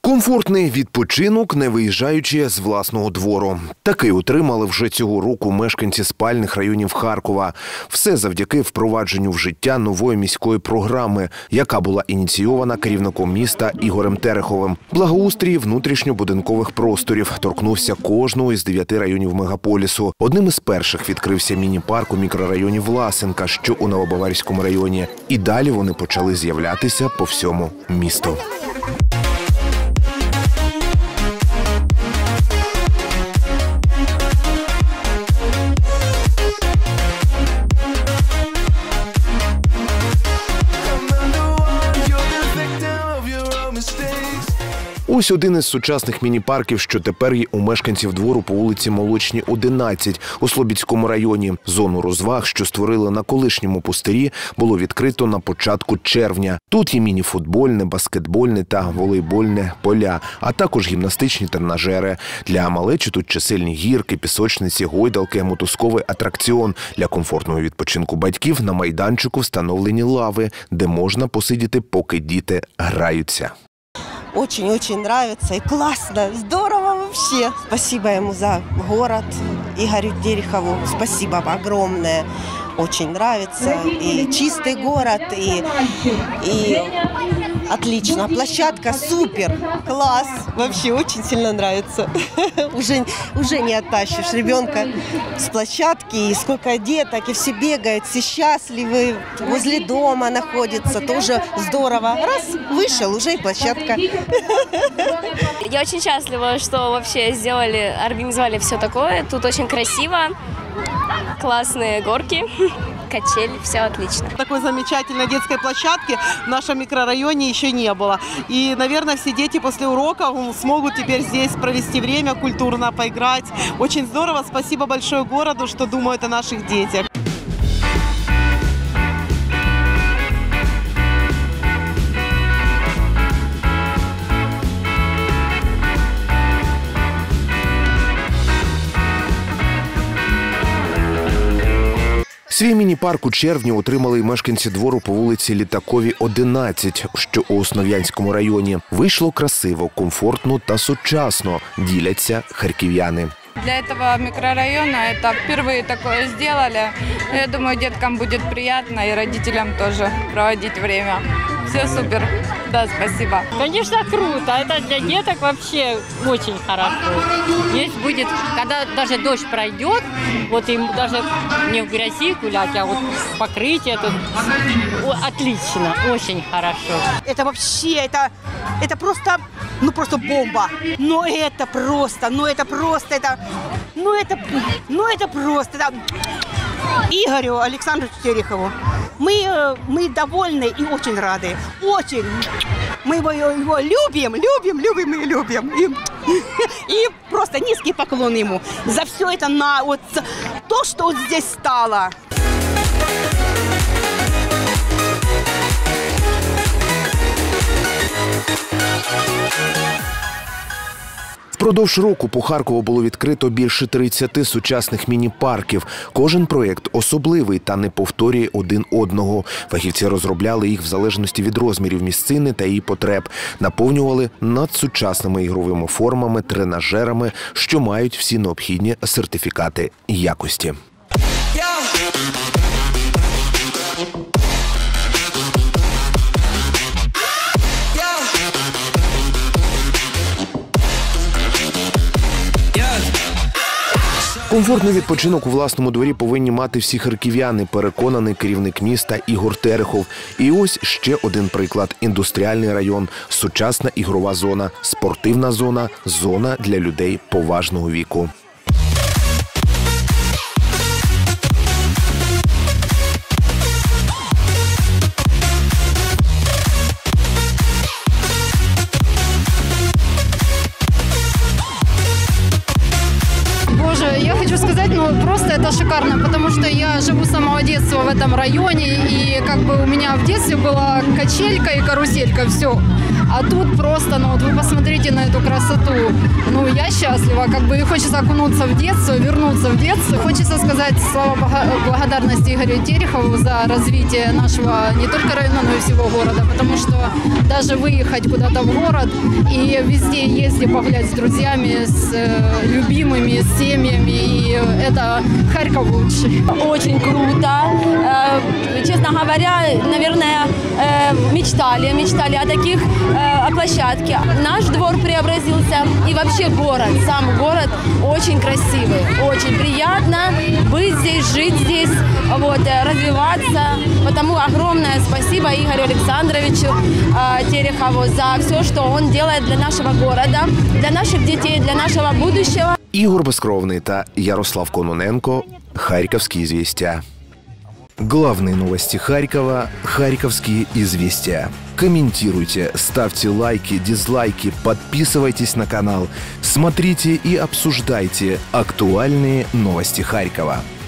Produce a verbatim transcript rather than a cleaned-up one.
Комфортний відпочинок, не виїжджаючи з власного двору. Такий отримали вже цього року мешканці спальних районів Харкова. Все завдяки впровадженню в життя нової міської програми, яка була ініційована керівником міста Ігорем Тереховим. Благоустрій внутрішньобудинкових просторів торкнувся кожного із дев'яти районів мегаполісу. Одним із перших відкрився міні-парк у мікрорайоні Власенка, що у Новобаварському районі. І далі вони почали з'являтися по всьому місту. Ось один із сучасних міні-парків, що тепер є у мешканців двору по вулиці Молочній, одинадцять у Слобідському районі. Зону розваг, що створили на колишньому пустирі, було відкрито на початку червня. Тут є міні-футбольне, баскетбольне та волейбольне поля, а також гімнастичні тренажери. Для малечі тут чисельні гірки, пісочниці, гойдалки, мотузковий атракціон. Для комфортного відпочинку батьків на майданчику встановлені лави, де можна посидіти, поки діти граються. Очень-очень нравится и классно, здорово вообще. Спасибо ему за город, Игорю Терехову, спасибо огромное. Очень нравится, и чистый город, и, и отлично. Площадка супер, класс, вообще очень сильно нравится. Уже, уже не оттащишь ребенка с площадки, и сколько деток, и все бегают, все счастливы, возле дома находятся, тоже здорово. Раз, вышел, уже и площадка. Я очень счастлива, что вообще сделали, организовали все такое. Тут очень красиво. Классные горки, качели, все отлично. Такой замечательной детской площадки в нашем микрорайоне еще не было. И, наверное, все дети после уроков смогут теперь здесь провести время, культурно поиграть. Очень здорово. Спасибо большое городу, что думают о наших детях. Свій міні-парк у червні отримали й мешканці двору по вулиці Літаковій, одинадцять, що у Основ'янському районі. Вийшло красиво, комфортно та сучасно, діляться харків'яни. Для этого микрорайона это впервые такое сделали. Я думаю, деткам будет приятно и родителям тоже проводить время. Все супер. Да, спасибо. Конечно, круто. Это для деток вообще очень хорошо. Здесь будет, когда даже дождь пройдет, вот им даже не в грязи гулять, а вот покрытие тут отлично, очень хорошо. Это вообще, это, это просто, ну просто бомба. Но это просто, ну это просто, это, ну это, ну это просто, это Игорю Александровичу Терехову. Мы, мы довольны и очень рады. Очень. Мы его, его любим, любим, любим и любим. И, и просто низкий поклон ему за все это, на, вот, то, что вот здесь стало. Впродовж року по Харкову було відкрито більше тридцяти сучасних міні-парків. Кожен проєкт особливий та не повторює один одного. Фахівці розробляли їх в залежності від розмірів місцини та її потреб. Наповнювали надсучасними ігровими формами, тренажерами, що мають всі необхідні сертифікати якості. Комфортний відпочинок у власному дворі повинні мати всі харків'яни, переконаний керівник міста Ігор Терехов. І ось ще один приклад – індустріальний район, сучасна ігрова зона, спортивна зона, зона для людей поважного віку. Я хочу сказать, ну просто это просто шикарно, потому что я живу с самого детства в этом районе, и как бы у меня в детстве была качелька и каруселька, все. А тут просто, ну вот вы посмотрите на эту красоту. Ну, я счастлива, как бы, и хочется окунуться в детство, вернуться в детство. Хочется сказать слова благодарности Игорю Терехову за развитие нашего не только района, но и всего города, потому что даже выехать куда-то в город и везде ездить погулять с друзьями, с э, любимыми, с семьями, и это Харьков лучший. Очень круто. Э, честно говоря, наверное, э, мечтали, мечтали о таких о площадке. Наш двор преобразился, и вообще город, сам город очень красивый, очень приятно быть здесь, жить здесь, вот, развиваться. Потому огромное спасибо Игорю Александровичу э, Терехову за все, что он делает для нашего города, для наших детей, для нашего будущего. Ігор Безкровний та Ярослав Кононенко. Харьковские известия. Главные новости Харькова. Харьковские известия. Комментируйте, ставьте лайки, дизлайки, подписывайтесь на канал. Смотрите и обсуждайте актуальные новости Харькова.